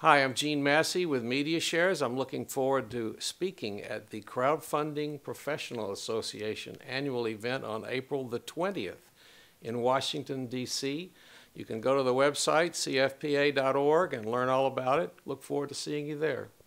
Hi, I'm Gene Massey with Media Shares. I'm looking forward to speaking at the Crowdfunding Professional Association annual event on April the 20th in Washington, D.C. You can go to the website, cfpa.org, and learn all about it. Look forward to seeing you there.